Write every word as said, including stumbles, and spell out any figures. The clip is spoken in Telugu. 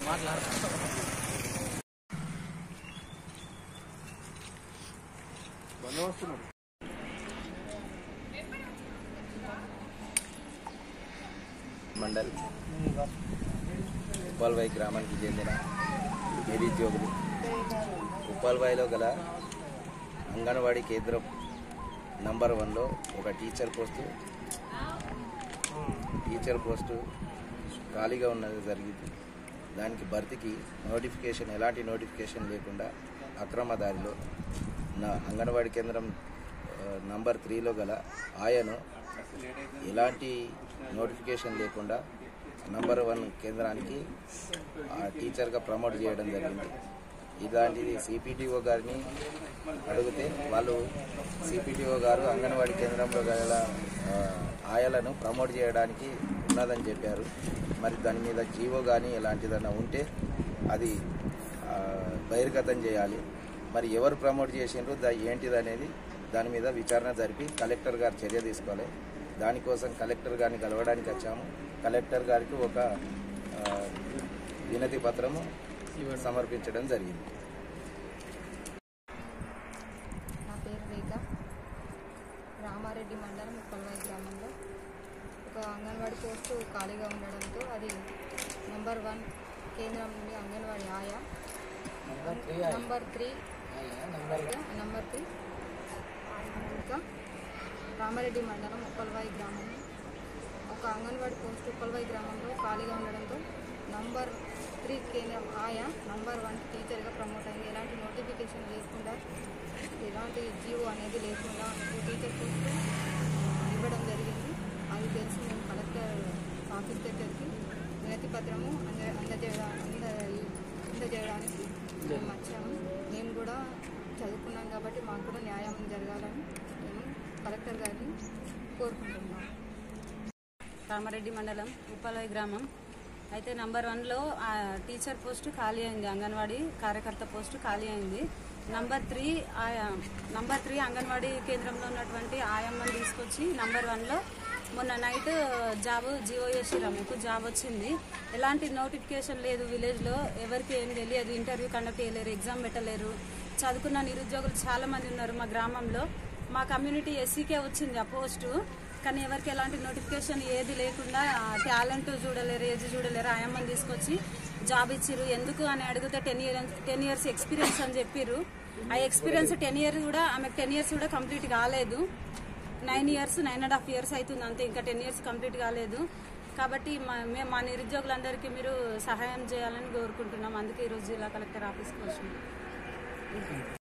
మండల్ ఉప్పల్వాయి గ్రామానికి చెందిన నిరుద్యోగులు ఉప్పల్వాయిలో గల అంగన్వాడీ కేంద్రం నంబర్ వన్లో ఒక టీచర్ పోస్టు టీచర్ పోస్టు ఖాళీగా ఉన్నది జరిగింది. దానికి భర్తీకి నోటిఫికేషన్ ఎలాంటి నోటిఫికేషన్ లేకుండా అక్రమ దారిలో నా అంగన్వాడీ కేంద్రం నంబర్ త్రీలో గల ఆయను ఎలాంటి నోటిఫికేషన్ లేకుండా నంబర్ వన్ కేంద్రానికి టీచర్గా ప్రమోట్ చేయడం జరిగింది. ఇలాంటిది సిపిటిఓ గారిని అడిగితే వాళ్ళు సిపిటిఓ గారు అంగన్వాడీ కేంద్రంలో గల ఆయలను ప్రమోట్ చేయడానికి ఉన్నదని చెప్పారు. మరి దాని మీద జీవో కానీ ఎలాంటిదన్నా ఉంటే అది బహిర్గతం చేయాలి. మరి ఎవరు ప్రమోట్ చేసిండ్రు ఏంటిది అనేది దాని మీద విచారణ జరిపి కలెక్టర్ గారు చర్య తీసుకోవాలి. దానికోసం కలెక్టర్ గారిని కలవడానికి వచ్చాము. కలెక్టర్ గారికి ఒక వినతి పత్రము సమర్పించడం జరిగింది. నా పేరు రేఖ. రామారెడ్డి మండలం ఉప్పల్వాయి గ్రామంలో ఒక అంగన్వాడీ పోస్టు ఖాళీగా ఉండడంతో అది నంబర్ వన్ కేంద్రం నుండి అంగన్వాడీ ఆయా నంబర్ త్రీ నంబర్ త్రీ ఇంకా రామారెడ్డి మండలం ఉప్పల్వాయి గ్రామం ఒక అంగన్వాడీ పోస్టు ఉప్పల్వాయి గ్రామంలో ఖాళీగా ఉండడంతో నంబర్ త్రీ కేంద్రం ఆయా నంబర్ వన్ టీచర్గా ప్రమోట్ అయింది. ఎలాంటి నోటిఫికేషన్ లేకుండా ఎలాంటి జీవో అనేది లేకుండా టీచర్ పోస్టు ఇవ్వడం జరిగింది. అది తెలిసి మేము కలెక్టర్ ఆఫీస్ దగ్గరికి వినతి పత్రము అంద అందజేయడా అంద అందజేయడానికి మేము వచ్చాము. మేము కూడా చదువుకున్నాం కాబట్టి మాకు కూడా న్యాయం జరగాలని మేము కలెక్టర్ గారిని కోరుకుంటున్నాం. రామారెడ్డి మండలం ఉప్పల్వాయి గ్రామం అయితే నంబర్ వన్లో టీచర్ పోస్టు ఖాళీ అయింది. అంగన్వాడీ కార్యకర్త పోస్టు ఖాళీ అయింది. Number three number three anganwadi కేంద్రంలో ఉన్నటువంటి ఆయమ్మని తీసుకొచ్చి నంబర్ వన్లో మొన్న నైట్ జాబ్ జీవో చేసిరా మీకు జాబ్ వచ్చింది. ఎలాంటి నోటిఫికేషన్ లేదు. విలేజ్లో ఎవరికి ఏం తెలియదు. ఇంటర్వ్యూ కండక్ట్ చేయలేరు, ఎగ్జామ్ పెట్టలేరు. చదువుకున్న నిరుద్యోగులు చాలా మంది ఉన్నారు మా గ్రామంలో. మా కమ్యూనిటీ ఎస్సీకే వచ్చింది ఆ పోస్టు. కానీ ఎవరికి ఎలాంటి నోటిఫికేషన్ ఏది లేకుండా టాలెంట్ చూడలేరు, ఏజ్ చూడలేరు. ఆయమ్మని తీసుకొచ్చి జాబ్ ఇచ్చిర్రు. ఎందుకు అని అడిగితే ten years ten years experience అని చెప్పిర్రు. ఆ ఎక్స్పీరియన్స్ టెన్ ఇయర్స్ కూడా ఆమెకు టెన్ ఇయర్స్ కూడా కంప్లీట్ కాలేదు. Nine years nine and half years అవుతుంది అంతే, ఇంకా టెన్ ఇయర్స్ కంప్లీట్ కాలేదు. కాబట్టి మేము మా నిరుద్యోగులందరికీ మీరు సహాయం చేయాలని కోరుకుంటున్నాం. అందుకే ఈరోజు జిల్లా కలెక్టర్ ఆఫీస్కి వచ్చినాం.